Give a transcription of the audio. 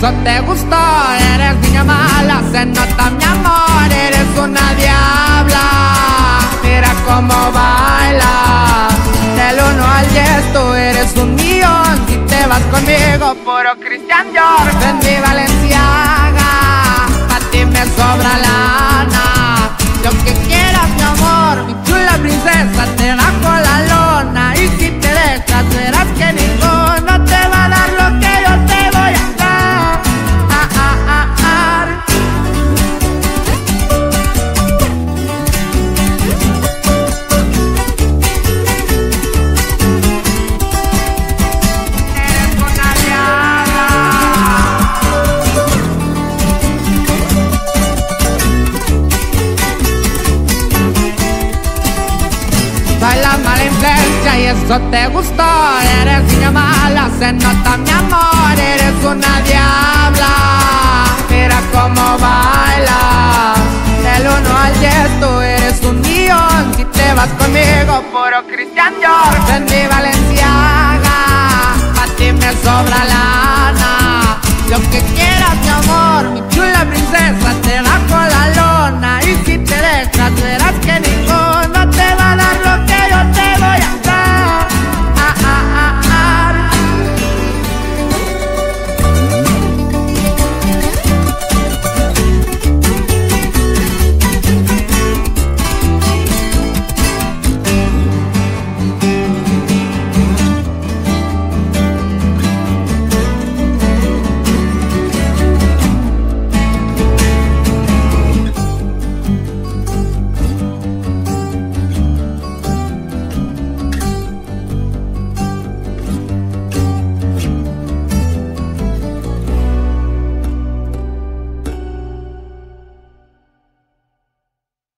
eso te gustó. Eres niña mala, se nota mi amor. Eres una diabla, mira cómo baila. Del 1 al 10 tú eres 1.000.000. Si te vas conmigo, puro Christian Dior. En mi Balenciaga, pa' ti me sobra lana. Lo que quieras, mi amor, mi chula princesa, te bajo la lona. Y si te dejas, verás que ninguno te va a dar lo que yo te voy a dar. Eres una diabla. Soy la mala influencia y eso te gustó. Eres niña mala, se nota mi amor. Eres una diabla, mira cómo bailas. Del 1 al 10 tú eres 1.000.000. Si te vas conmigo, puro Christian Dior. En mi Balenciaga, pa' ti me sobra lana. Lo que quieras, mi amor, mi chula princesa, te va